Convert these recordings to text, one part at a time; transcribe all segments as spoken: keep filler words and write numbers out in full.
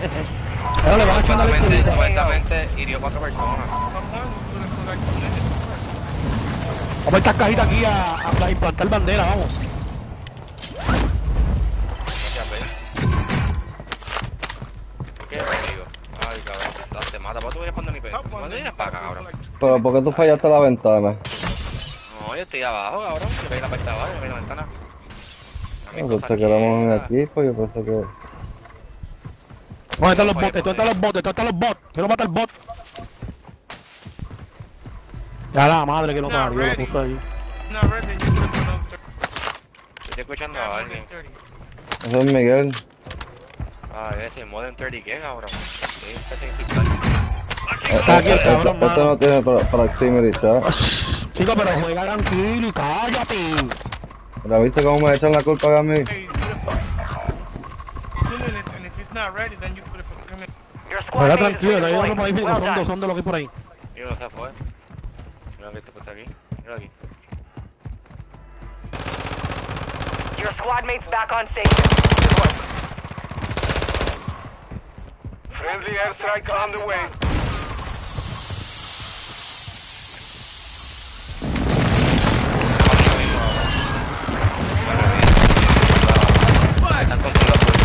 Pero le van echando el Supuestamente, escudito. supuestamente hirió cuatro personas. Vamos a estas cajitas aquí a, a, a implantar bandera, vamos. ¿Qué digo? Ay, cabrón, te mata. ¿Por qué tú vienes cuando ni pe? ¿Cuándo vienes para acá, cabrón? Pero ¿por qué tú fallaste la ventana? No, yo estoy abajo, cabrón. Yo veí la puerta de abajo, yo veí la ventana. Yo pensé que éramos un equipo, yo pensé que... ¿Dónde están los botes? ¿Dónde están los botes? ¿Dónde están los bots? Quiero matar el bot. Ya la madre que lo parió, lo puso ahí. Estoy escuchando a alguien. Ese es Miguel. Ah, ese Modern treinta, ¿qué, cabrón? Sí, este es Eh, Está aquí el eh, cabrón, este, este mano. no tiene pro- proximity chat. Chico, pero juega tranquilo y cállate. ¿La viste cómo me echan la culpa a mí? Juega tranquilo, no hay otro por ahí, fijo, son dos, son dos los que hay por ahí. Mira, no se fue. Mira que este puesto aquí. Mira aquí. Your squad mates back on station. Good work. Friendly airstrike on the way. Están contra la puerta.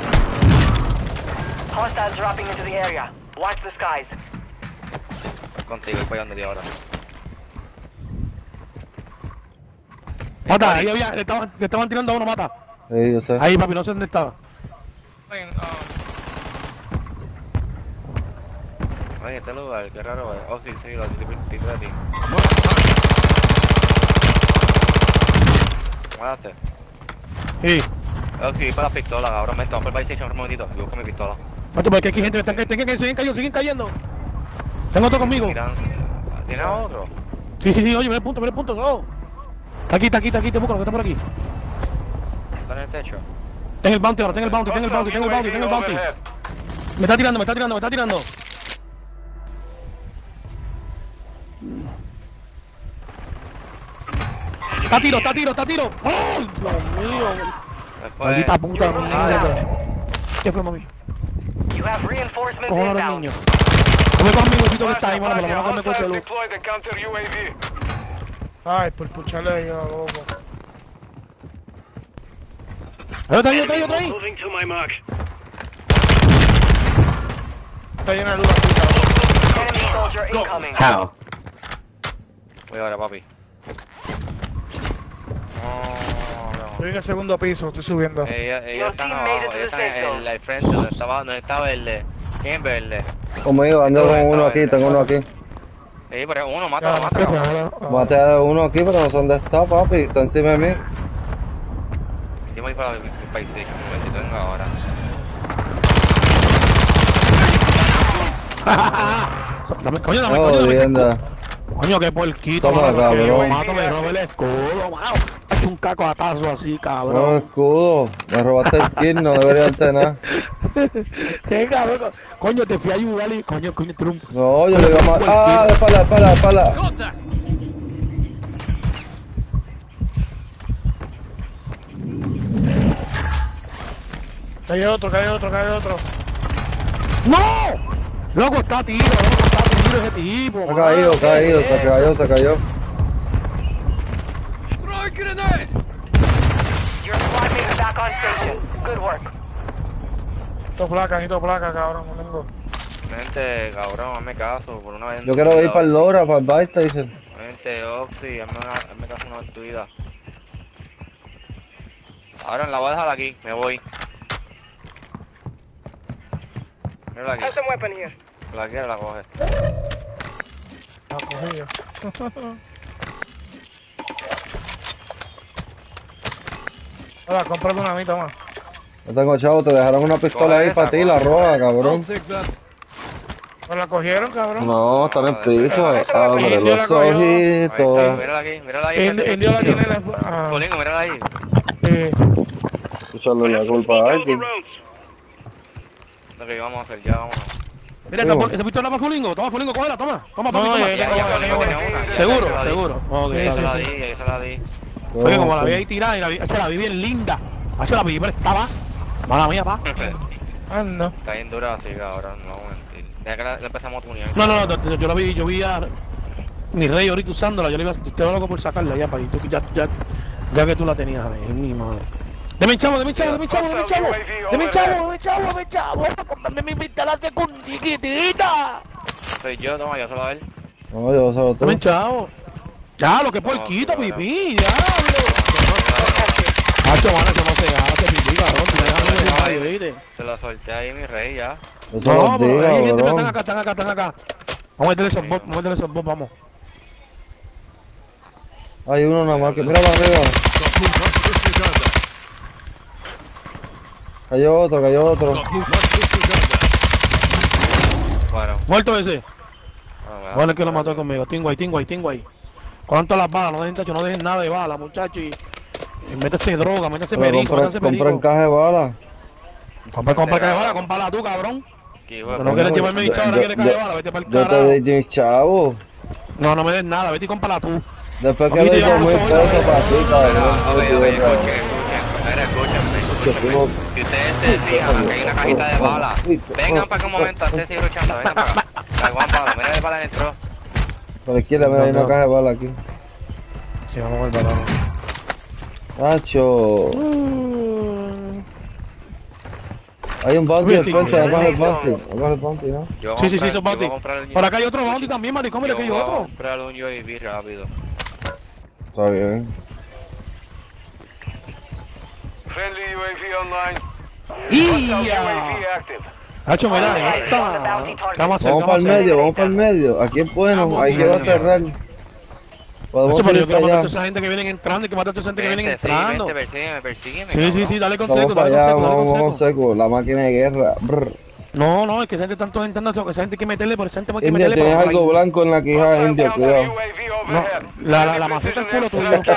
Hostiles dropping into the area. Watch the skies. Contigo, voy para donde de ahora. Mata, ahí había, le estaban, le estaban tirando a uno, mata. Sí, yo sé. Ahí, papi, no sé dónde estaba. Ay, en este lugar, qué raro, eh. Oh, sí, sí, lo estoy detrás de ti. Mataste. Sí. Oh, sí, para la pistola, cabrón. Me tomo el base station un momentito. Yo busco mi pistola. Mate, porque aquí hay gente que están que siguen cayendo, siguen cayendo. Tengo otro conmigo. Miran. ¿Tienes otro? Sí, sí, sí, oye, mira el punto, mira el punto, no. Está aquí, está aquí, está aquí, te busco, lo que está por aquí. ¿Está en el techo? Ten el bounty ahora, ten el bounty, ten el bounty, ten el bounty, ten el bounty. Me está tirando, me está tirando, me está tirando. Está a tiro, está a tiro, está a tiro. ¡Ay, Dios mío! Después... Maldita puta madre. ¿Qué fue, mami? You have reinforcements Cojones los inbound. niños. Come con mi bolsito que está ahí, mano, por lo menos come con Hostiles celu. deploy the counter U A V. Ay, por pucharle ahí a loco. Ahí está ahí, está ahí, está ahí. Moving to my mark. Está llena de luz aquí, cabrón. Enemy soldier incoming. How? Voy ahora, papi. No, no. Estoy en el segundo piso, estoy subiendo. Ellos, ellos Your están team abajo, made it to ellos the están en safe el, zone. el frente donde estaba, donde estaba verde. ¿Quién es verde? Conmigo, ando con uno aquí, tengo uno aquí. Sí, pero uno, Ya, mátalo, mate, mátalo. ahora, ah. Mate a uno aquí, pero no sé dónde está, papi. Está encima de mí. Yo me voy para el Space Station, un momentito, venga ahora. Dame, coño, dame, Oh, coño, dame ese jodienda. escudo. Coño, qué porquito, Toma, mano, porque cabrón. lo mato, me roba el escudo, mano. Es un caco atazo así, No, cabrón. escudo. Me robaste el kill, no debería darte nada. Qué cabrón. Coño, te fui a ayudar y, coño, coño, Trump. No, yo le iba a matar. Ah, de espalda, de espalda, de espalda. Que hay otro, que hay otro, que hay otro. ¡No! Loco, está a tiro, loco, está a tiro ese tipo. Se ha mano. caído, caído, se cayó, se cayó. Your squad mates back on station. Good work. Necesito placa, necesito placa, cabrón, no tengo. Gente, cabrón, hazme caso, por una vez. Yo quiero ir para el Lora, para el Buy Station. Gente, Oxy, hazme, una, hazme caso una vez en tu vida. Ahora la voy a dejar aquí, me voy. Mira aquí, some weapon here. la quiero, la coge. La cogí yo. Hola, cómprame una mitad más. No tengo chavo, te dejaron una pistola Coge ahí esa, para ti, coge la esa. roja, cabrón. ¿Me la cogieron, cabrón? No, están en piso. Abre Indio la los cogió. Ahí está, ojitos. mírala aquí, mírala ahí. Indio, gente, Indio la chico. tiene la... Ah, Colingo, mírala ahí. sí. Echarle la culpa a alguien. Lo que vamos a hacer, ya vámonos. Mira, esa, esa pistola para Fulingo, toma Fulingo, cógela, toma. Toma, papi, No, toma. ya, Ya, ya, ya, Colingo ya, tenía ya. una. ya, Seguro, ya se la di. seguro. Ok, Ya se sí, la sí. di, ya se la di. Oye, como la vi ahí tirada y la vi, es que la vi bien linda. Hace la vi, pero estaba. Mala mía, pa. Anda. Está bien dura así, cabrón, no vamos a mentir. Deja que la, la empezamos a tunear. No, no, no, yo la vi, yo vi a mi rey ahorita usándola, yo le iba a, estoy loco por sacarla ya, para tú, ya, ya, ya que tú la tenías ahí, mi madre. Deme chavo, deme chavo, deme chavo, deme chavo, deme chavo, deme chavo, deme chavo, comprarme mi vista la secundita. Soy yo, toma, yo solo a él. No, yo solo tú. Deme chavo. Ya, lo que No, porquito, sí, pipí, diablo. Hacho, mano, que no se hace pipí, cabrón, tú me dejas en el radio, ¿viste? Te lo solté ahí, mi rey, ya. Yo se los No, pero digo, ahí, gente, están cabrón. acá, están acá, están acá. Vamos a meterle esos bots, vamos a meterle esos bots, vamos. Hay uno nada más que... Mira para arriba. Cayó otro, cayó otro. Bueno, Muerto ese. bueno, me da- Vale que lo mató conmigo. Tingo ahí, tingo ahí, tingo ahí. ¿Cuánto las balas? No dejen, tacho, no dejen nada de bala, muchachos. Y, y métese droga, métese Pero perico, compra, métese compra perico. encaje de bala. Compra, compra caja de bala, Cabrón. compra tú, cabrón. Aquí, Que bueno, no quieres yo- llevarme mi yo- chavo, ahora yo- quieres caja de yo- bala, vete para el Yo te carajo. di mis chavos. No, no me des nada, vete y cómprala tú. Después que Aquí le te di llevamos mil todo, pesos ¿verdad? para ti, cabrón. Mira, oye, oye, Mira, escuchen, escuchen, mira, escúchenme, que escúchenme. tengo- Si ustedes se fijan, que hay una cajita de balas, vengan para que un momento, antes de seguir luchando, vengan para acá. Traigan balas, mira de bala entró. Por la izquierda, mira, hay una caja de bala aquí. Sí, vamos a ver, balón. Nacho. Hay un bounty al frente, además del bounty. Además del bounty, ¿no? Yo voy a Sí, sí, sí, comprar- esos yo voy a bounty. comprar el- Por acá hay otro bounty también, maricón, mira yo que hay voy a otro. comprar un U A V rápido. Está bien. Friendly U A V online. ¡Y Hostile U A ya! V active. Hacho, mira, ahí está. ¿Qué vamos a hacer? Vamos ¿Qué para el vamos a hacer? medio, vamos para el medio. Aquí es bueno, ahí que va a cerrar. Podemos Hacho, pero yo ir quiero para matar a toda allá. esa gente que vienen entrando y que matar a toda esa gente que vienen Vente, sí, entrando. vente, persígueme, persígueme. Sí, sí, cabrón. sí, dale con Vamos seco, para dale con allá, seco, dale vamos con con seco. seco. La máquina de guerra. Brr. No, no, es que esa gente está todos entrando, esa gente hay que meterle, por esa gente hay que India, meterle tienes por algo ahí. blanco en la quijada, Hostile India, counter cuidado. U A V No, overhead. la, la, la Friendly maceta es precision culo airstrike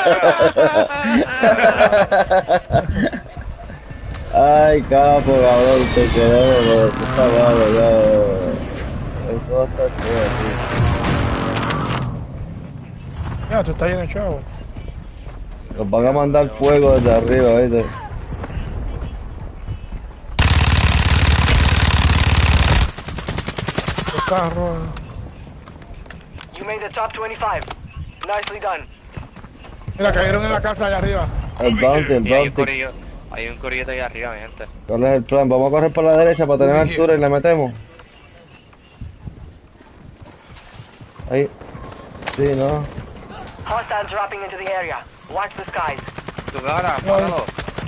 tuyo. carrier. Ay, capo, cabrón, te queremos, bro. Tú estás malo, ya. Esto va a estar feo aquí. Ya, tú estás lleno de chavo. Nos van a mandar fuego desde arriba, ¿viste? Los carros. You made the top twenty-five. Nicely done. Mira, cayeron en la casa allá arriba. El bounty, el Y hay un bounty. corillo, hay un corillito ahí arriba, mi gente. ¿Cuál es el plan? Vamos a correr por la derecha para tener altura y le metemos. Ahí. Sí, ¿no? Hostiles dropping into the area. Watch the skies. Tu cara, mátalo.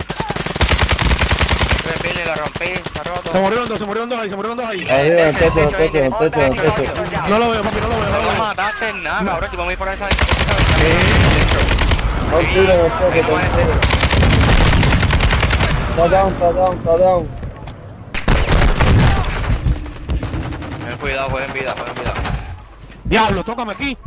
Me pile, la rompí, está Se roto. murieron dos, se murieron dos ahí, se murieron dos ahí. Arriba, en el techo, en el techo, en el techo, en el techo. No lo veo, papi, no lo veo, no No lo lo veo. mataste en nada, cabrón, si vamos a ir por esa... No tiro en el techo, no tiro. Está down, está down, está down. Ten cuidado, jueguen vida, jueguen vida. Diablo, tócame aquí.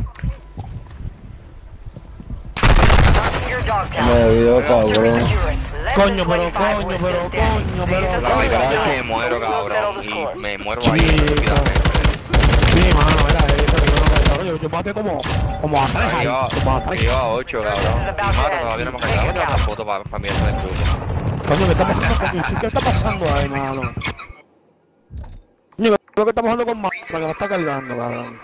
Your dog town. Me vio, cabrón. Secure it. Less than Coño, pero twenty-five coño, were pero still standing. coño, pero Save the La coño. verdad twenty-five. es que me muero, cabrón, y me muero ahí, Chico. rápidamente. Sí, mano, mira, eso que yo no cabrón, yo, yo maté como, como a tres ahí, Yo, como a tres. yo a ocho, cabrón. Y mato, todavía no me ha cargado. Voy a la foto para pa mirarme del grupo. Coño, ¿qué está pasando? Coño, ¿qué está pasando ahí, mano? Coño, creo que estamos jugando con más, que no está cargando, cabrón.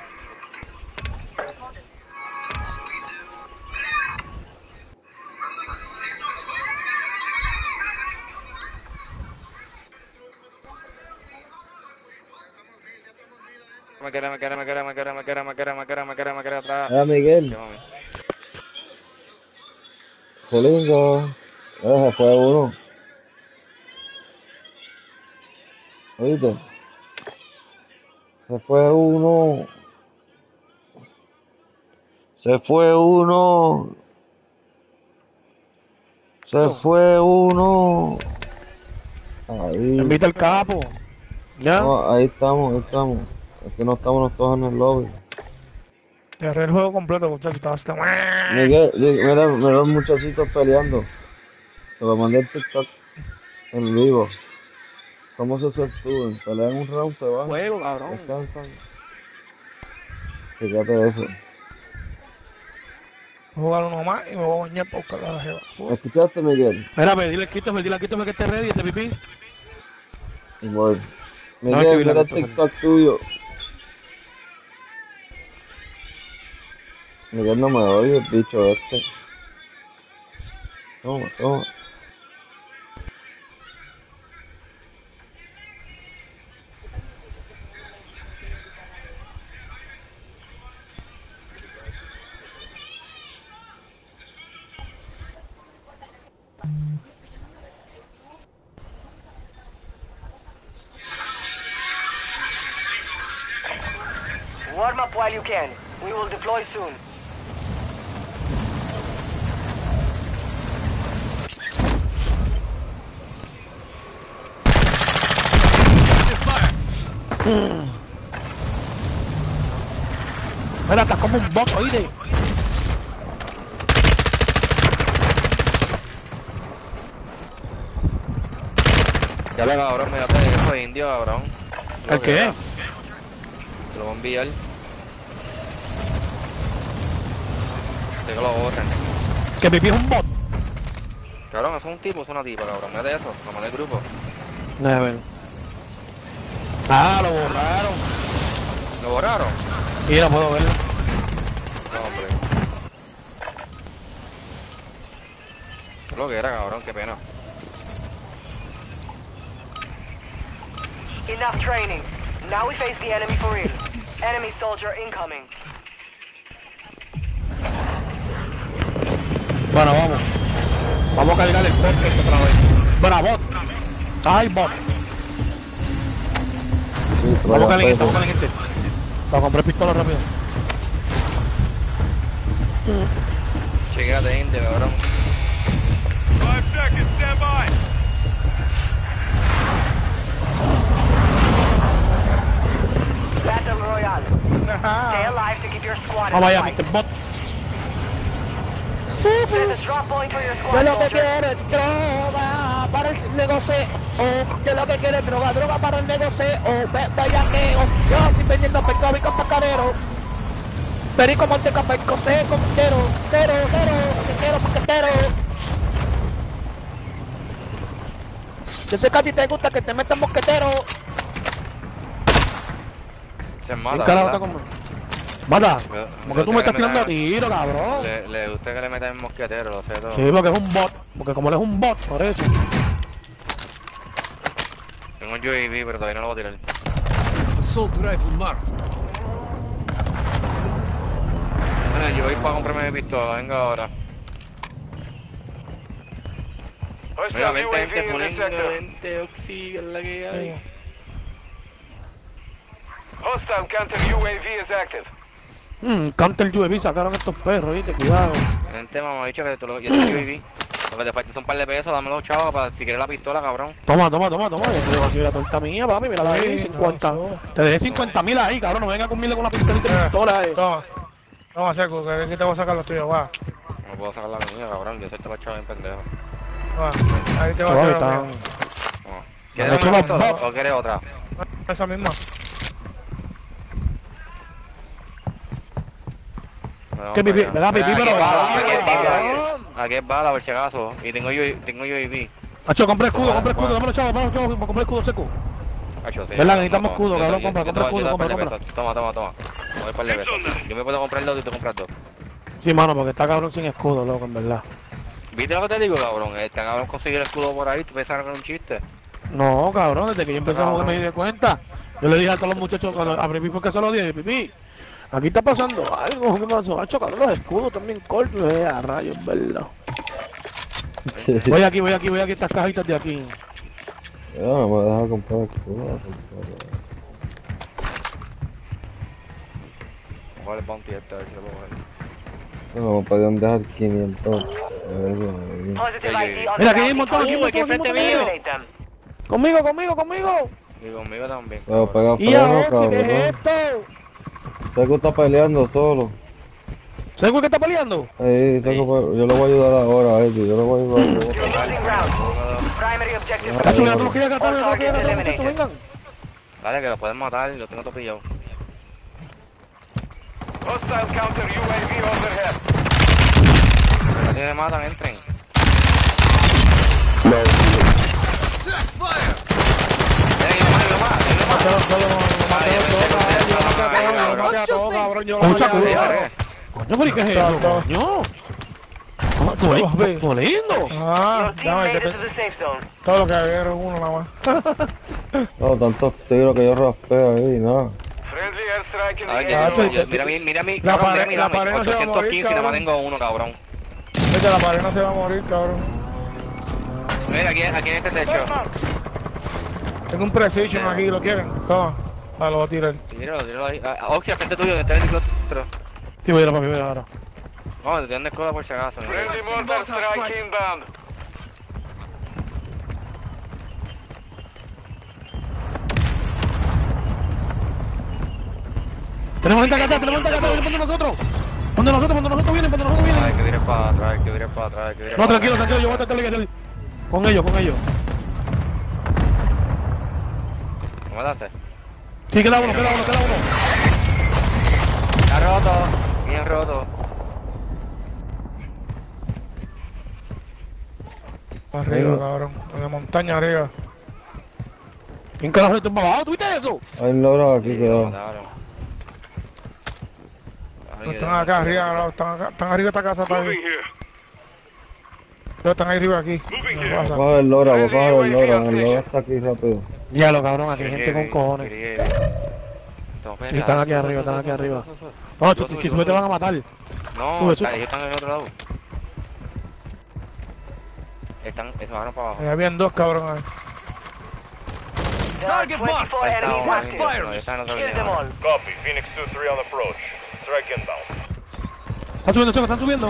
Me queda, me queda, me queda, me queda, me queda, me queda, me queda, me queda, me queda atrás. Era Miguel. ¿Qué, mami? Colingo. Eh, se fue uno. ¿Oíste? Se fue uno. Se fue uno. Se fue uno. Ahí. Invita al capo. ¿Ya? No, ahí estamos, ahí estamos. Es que no estamos todos en el lobby. Cerré el juego completo, muchachos. Estaba hasta... Miguel, mira, mira los muchachitos peleando. Te lo mandé en TikTok en vivo. ¿Cómo se sueltúen? Pelean un round, se van. Juego, cabrón. Descansan. Fíjate eso. Voy a jugar uno más y me voy a bañar para buscar la jeva. ¿Me escuchaste, Miguel? Mira, ve, dile a Christopher, dile a Christopher que esté ready, este pipí. Voy. No, Miguel, escribí la mira el foto, TikTok tuyo. Miguel no me oye, el bicho este. Toma, toma. Warm up while you can. We will deploy soon. Mira, está como un bot, oíste. Ya le cabrón, mírate eso de indio, cabrón. ¿El qué? Te lo voy a enviar. Que lo borren. Que Pipi es un bot. Cabrón, eso es un tipo, es una tipa, cabrón. Mírate eso, lo mandé al grupo. A ver. Ah, lo borraron. ¿Lo borraron? Y no puedo verlo. No, hombre. Es lo que era, cabrón, qué pena. Enough training. Now we face the enemy for real. Enemy soldier incoming. Bueno, vamos. Vamos a cargar el bot este otra vez. Bueno, bot. Ay, bot. Sí, Vamos a vaya, cargar este, pues, vamos a cargar este. Para comprar pistola rápido. Chequéate, indio, cabrón. Five seconds, stand by. Battle Royale. Stay alive to keep your squad in Vamos the allá, fight. mister Bot. There's a drop point for your Yo squad, lo que soldier. quiero es droga para el negocio. Yo lo que quiero es droga, droga para el negocio. Ve, bellaqueo. Yo estoy vendiendo pescado y con pescadero. Perico Monteca, pesco, seco, cero, cero, cero, pesquero, pesquetero. Yo sé que a ti te gusta que te metan mosquetero. Se ¿Quién mata, carajo ¿verdad? está como? Mata, Le- porque tú me le- estás le- tirando a le- tiro, cabrón. Le, le gusta que le metan el mosquetero, lo sé todo. Sí, porque es un bot. Porque como él es un bot, por eso. Tengo un U A V, pero todavía no lo voy a tirar. Assault rifle marked. Bueno, yo voy para comprarme mi pistola, venga ahora. Mira, Hostile vente, U A vente, V in poniendo, this sector. vente, oxi, es la que hay. Hostile counter U A V is active. Mmm, counter U A V sacaron estos perros, viste, cuidado. Vente, mamá, dicho que te lo, yo tengo U A V. Lo que te falta es un par de pesos, dámelo, chavo, para si quieres la pistola, cabrón. Toma, toma, toma, toma. Yo tengo aquí la torta mía, papi, mira ahí, Sí, cincuenta. no, no. Te dejé cincuenta mil ahí, cabrón, no venga conmigo con una pistolita de pistola, eh. Toma. Toma, seco, que aquí te voy a sacar los tuyos, va. No puedo sacar la mía, cabrón, yo soy te lo chavo bien pendejo. Va. Ahí te voy Chaval, a está- sacar los míos. No. ¿Quieres hecho una los pistola bots. o quieres otra? Esa misma. No, ¿Qué pipi? para allá. ¿Verdad, pipi? Mira, Pero aquí es va, bala, aquí es bala, cabrón. aquí es bala, por si acaso. Y tengo U A V, tengo U A V. Hacho, compra escudo, compra escudo, Bueno. dámelo, chavo, dámelo, chavo, compra escudo seco. Hacho, sí, ¿Verdad? no, Necesitamos no, escudo, yo- cabrón, yo- compra, yo compra te voy- yo te escudo, voy a dar compra, par de pesos. Toma, toma, toma. Me doy par de pesos. Yo me puedo comprar dos y tú compras dos. Sí, mano, porque está cabrón sin escudo, loco, en verdad. ¿Viste lo que te digo, cabrón? Este cabrón conseguir el escudo por ahí, tú pensaron que era un chiste. No, cabrón, desde que yo empecé a jugar me di cuenta. Yo le dije a todos los muchachos cuando a Pipi porque se lo dije, Pipi, aquí está pasando algo, ¿qué pasó? Hacho, cabrón, los escudos también cortos, eh, a rayos, verdad. Voy aquí, voy aquí, voy aquí, estas cajitas de aquí. Ya, no me deja comprar escudo. Vamos a ver el bounty este, a ver si lo puedo coger. No, me podían dejar quinientos. A ver, a ver. Positive Yeah, I D yeah, on Mira, the aquí hay bounty un montón, aquí hay un target. montón, aquí hay un frente montón. mío. Eliminate them. Conmigo, conmigo, conmigo. Y conmigo también. Pero cabrón. pega Y ahora, freno, ¿qué es cabrón. esto? Seco está peleando solo. ¿Sabes qué está peleando? Ahí, Seco, pe- yo lo voy a ayudar ahora, eh, yo lo voy a ayudar. You're losing ground. Primary objective. Cacho, mira, Ay, todos los que llegan acá, All todos los que llegan acá, targets muchachos, vengan. Dale, que lo pueden matar, lo tengo todo pillado. Hostile counter U A V overhead. Si me matan, entren. Ven, uno más, hay uno más. Maté a los dos, lo maté a los dos, cabrón, yo lo maté a todos, yo lo maté a todos, cabrón, yo lo maté a Escucha, todos. Coño, pero ¿y qué es eso, coño? ¿Cómo tú le- tú lindo? Ah, Your team dame, made que it te- to the safe zone. todo lo que había era uno nada más. No, tantos tiros que yo raspeo ahí, no. Friendly airstrike in A ver, the yo Ah, A tengo- tú- yo- mira mi, mira mi, La cabrón, pared- mira la mi, pared no se va a morir, ochocientos quince y nada más cabrón. tengo uno, cabrón. Vete, la pared no se va a morir, cabrón. Mira, aquí, aquí en este techo. Tengo un precision aquí, ¿lo quieren? Toma. Ah, lo voy a tirar. Tíralo, tíralo ahí. Ah, Oxy, al frente tuyo, donde está el helicóptero. Sí, voy a ir a papi, voy a ir ahora. No, te tienen escuela por si acaso. mira. Friendly mortar strike inbound. Tenemos gente acá atrás, tenemos gente acá atrás, vienen por nosotros. Ponde nosotros, ponde nosotros vienen, ponde nosotros Ay, vienen. que vienes para atrás, que vienes para atrás, que vienes No, para tranquilo, atrás. tranquilo, yo voy a tratar de con ellos, con ellos. ¿Me mataste? Sí, queda uno, queda uno, queda uno. Está roto, bien roto. Arriba, Ahí. cabrón. En la montaña arriba. ¿Quién carajo está abajo? ¿Tuviste eso? Hay un logro aquí Me quedó. mataron. Ay, No, que están de- acá arriba, no, están, acá, están arriba de esta casa, están ahí. Moving here. Ellos están ahí arriba aquí. Moving ¿Qué here. pasa? Coge el logro, voy a coger el logro. El logro está aquí rápido. Ya lo cabrón, aquí hay Quería gente con ir, cojones. quería ir. Estamos Sí, están aquí arriba, están aquí arriba. No, Sube, tú- sube, si sube, tú te sube. van a matar. No, Sube, está- sube. ellos están en el otro lado. Están, se bajaron para abajo. Ahí habían dos cabrones ahí. There are Target marked. twenty-four Ahí está enemies uno, Request active. ahí, fire. no, están en otra Kill línea. them all. Copy. Phoenix two three on approach. Strike inbound. Están subiendo, chicos, están subiendo.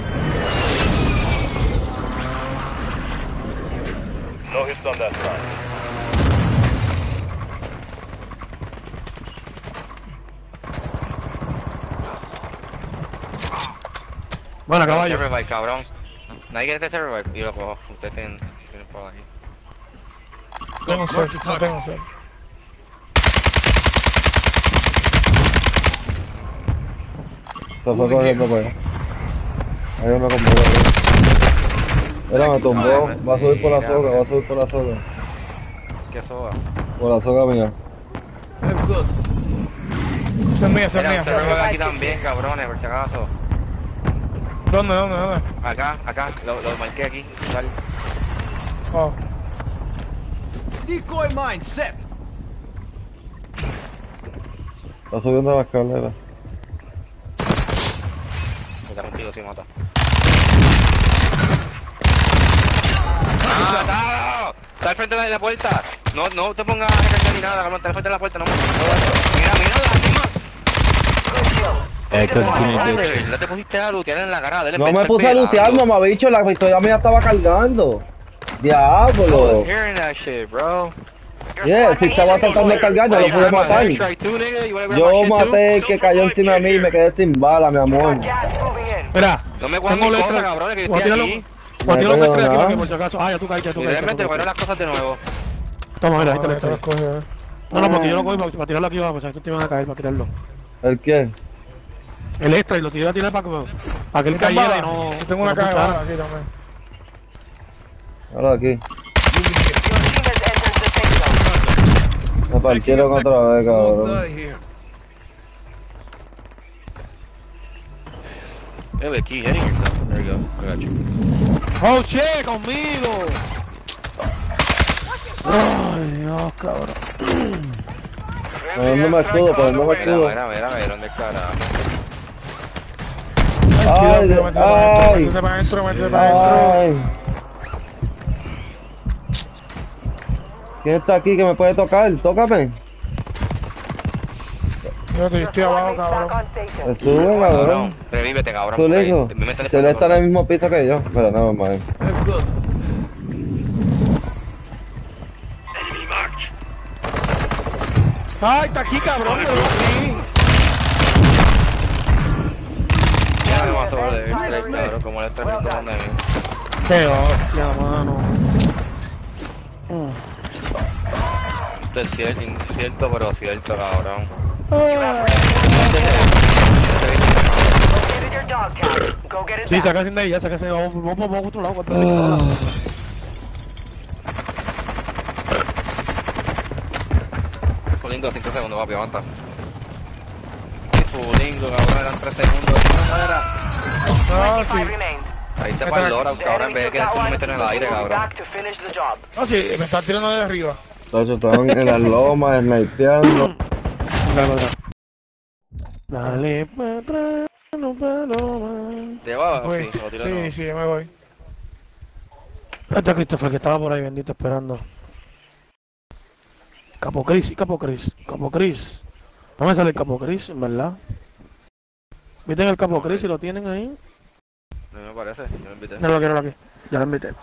No hits on that front. Bueno, caballo. Server bike, cabrón. Nadie quiere este server bike. Yo lo cojo. Ustedes tienen, tienen por ahí. Tengo suerte, no tengo suerte. Se fue corriendo para allá. Ahí me conmigo. Mira, me tumbó. Va a subir por la soga, va a subir por la soga. ¿Qué soba? Por la soga mía. I'm good. Esa es mía, esa es Mira, mía. un server bike aquí también, cabrones, por si acaso. ¿Dónde, dónde, dónde? Acá, acá, lo, lo marqué aquí. Tal. Oh. Decoy mine set. Está subiendo la escalera. Está contigo, si mata. ¡Ah, está! Está al frente de la puerta. No, no te pongas a recargar ni nada, cabrón. Está al frente de la puerta, no me. Mira, mira, encima. Eh, cause tiene Joder, no te pusiste a lootear en la cara. Dale, No vente me puse a pelando. lutear, mamabicho, la pistola mía estaba cargando. I was Diablo. hearing that shit, bro. Yeah, si estaba tratando de cargar, no lo pude matar. Yo maté el que cayó encima de mí y me quedé sin bala, mi amor. Gas moving in. Mira, No me guardes tengo mis letra. cosas, cabrones, que yo Voy a estoy tirarlo. aquí. Voy a tirarlo No con tres tengo aquí nada. porque por si acaso. Ah, ya tú caíste, ya tú Y caíste. realmente tú guardar caíste. las cosas de nuevo. Toma, mira, ahí te lo Ahí te los estoy. coge, eh. No, no, porque yo lo cogí para, para tirarlo aquí abajo, pues estos te iban a caer para tirarlo. ¿El qué? El extra y lo tiré a tirar para que, para que él ¿Tienes cayera y bala? no. Yo tengo una no caja de puchara. bala aquí también. Ahora aquí. Your team has entered the safe zone. Me partieron otra vez, Won't cabrón. die here. Hey, the key hitting yourself. There you go. I got you. ¡Oh, che! ¡Conmigo! Ay, Dios, cabrón. Poniéndome escudo, poniéndome Mira, escudo. mira, mira, mira, ¿dónde carajo? Ay, Cuidado, métete para adentro, ay. métete para adentro, métete para adentro. Ay. ¿Quién está aquí que me puede tocar? Tócame. Yo estoy- yo estoy abajo, Squad cabrón. mates back on station. Se sube, cabrón. Cabrón, revívete, cabrón. Su porque hijo. ahí- me meten Se le esa está en cosa. el mismo piso que yo. Pero no, man. I'm good. ¡Ay, está aquí, cabrón! ¡Me lo aquí! Ya me mató de este, cabrón, como le está haciendo donde mí. ¡Qué hostia, mano! Esto es cierto, incierto, pero cierto, cabrón. Located your dog tag. Go get it Sí, back. saca sin de ahí, ya saca sin de ahí. Vamos, vamos, vamos a otro lado. contra la Ah. pistola. Fulingo, cinco segundos, papi, aguanta. Fulingo, cabrón, eran tres segundos. No era. No, sí. Five remain. Ahí te para el Lora, The cabrón, en enemy vez de took que that tú me one. metes en el We aire, will be cabrón. back to finish the job. No, sí, me está tirando de arriba. Tacho, estaban en las lomas, snipeando. Dale para atrás, no paloma. ¿Te va? Voy. Sí, lo tiro Sí, no. sí, me voy. Este es Christopher que estaba por ahí bendito esperando. Capo Chris, sí, Capo Chris, Capo Chris. No me sale el Capo Chris, en verdad. ¿Viste el Capo Chris y lo tienen ahí? No me parece, yo me invité. No lo quiero aquí, ya lo invité.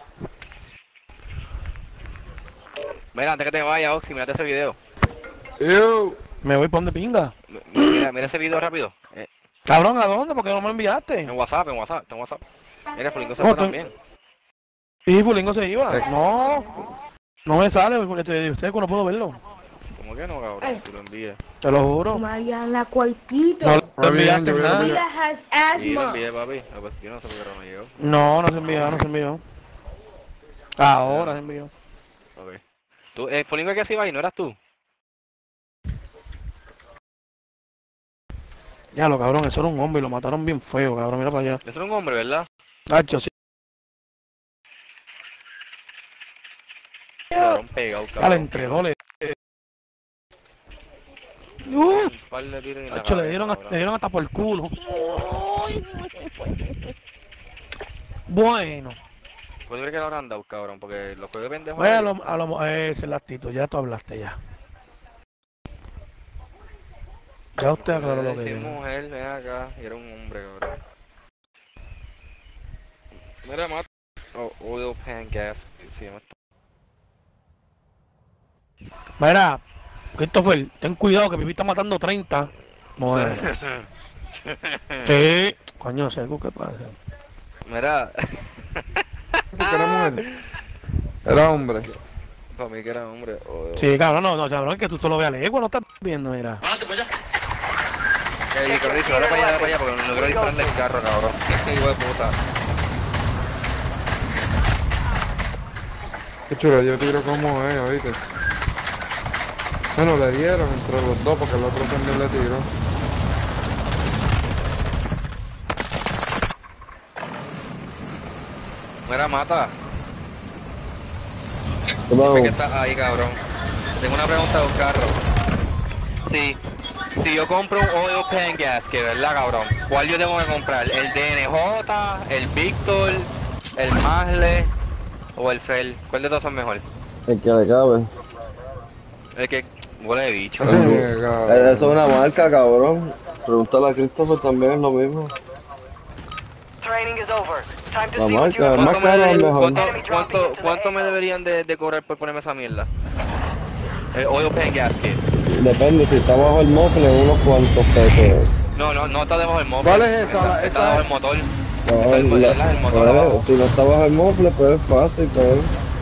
Mira, antes que te vayas, Oxy, mírate ese video. Me voy por donde pinga. Mira, mira ese video rápido. Eh, Cabrón, ¿a dónde? ¿Por qué no me lo enviaste? en WhatsApp, en WhatsApp, en WhatsApp. Mira, Fulingo se No, fue estoy- también. Sí, Fulingo se iba. No, no me sale, porque te seco, no puedo verlo. ¿Cómo que no, cabrón? Tú lo envíes. Te lo juro. María la cuartito. No lo enviaste yo voy a nada. María has Sí, lo asthma. envié, papi. No, pues, yo no sé por qué no me llegó. No, no se envió, no se envió. Ahora se envió. Ok. Tú, eh, Fulingo, que así va y no eras tú. Ya lo cabrón, eso era un hombre y lo mataron bien feo, cabrón, mira para allá. Eso era un hombre, ¿verdad? Tacho, sí. Cabrón pegado, cabrón. Ya le entregó, le... Uh, Un par de tiros en la tacho, le cabeza, dieron, hasta- cabrón. le dieron hasta por el culo. Bueno, ¿Puedo creer que lo habrán dado, cabrón? Porque los juegos de pendejos... vaya a lo, a lo, ese lastito, ya tú hablaste ya. Ya usted aclaró lo que Sí, dijo. mujer, ven acá. Y era un hombre, cabrón. Mira, mata. Oh, oil pan gas. Sí, me está... Mira, Christopher, ten cuidado que Pipi está matando treinta. Bueno, sí. Coño, sé algo que pasa. Mira, ¿Qué era mujer? Era hombre. para mí que era hombre. Oh, Sí, cabrón, no, no, cabrón, es que tú solo veas legua, no estás viendo, mira. Eh, Corrizo, ahora para allá, ahora para allá, porque no quiero dispararle el carro, cabrón. Qué hijo de puta. Qué chulo, yo tiro como es, oíste. Bueno, le dieron entre los dos porque el otro también le tiró. Mira, mata. Vamos. Dime que estás ahí, cabrón. Tengo una pregunta de un carro. Sí. Si yo compro un oil pan gas, que verdad, cabrón, ¿cuál yo tengo que comprar? ¿El D N J, el Victor, el Masle o el Fel? ¿Cuál de todos son mejor? El que le cabe. El que huele de bicho. Eso es una marca, cabrón. Pregúntale a Christopher también, es lo mismo. Training is over. Time to La see what you marca, have más ¿Cuánto me, caro deberían- mejor. cuánto, cuánto, cuánto me deberían de, de cobrar por ponerme esa mierda? El oil pan gas kit. Depende, si está bajo el mofle, unos cuantos pesos. No, no, no está debajo del motor. ¿Cuál es esa? Está, La- está esa debajo es- del motor. No, Está el- la- la del motor pues, abajo. si no está bajo el mofle, pues es fácil, pues.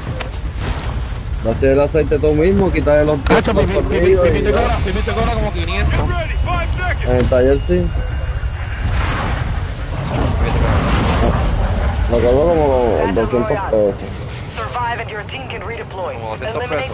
Date el aceite tú mismo, quitarle los Tacho, los Pipi, Pipi, tornillos Pipi y te ya. cobra, Pipi te cobra como quinientos. Ready, five seconds. En el taller sí. Lo cobro como doscientos pesos. Survive and your team can redeploy. Como doscientos Eliminate pesos.